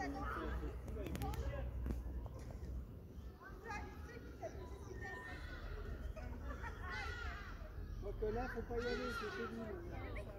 Donc là, faut pas y aller, c'est fini.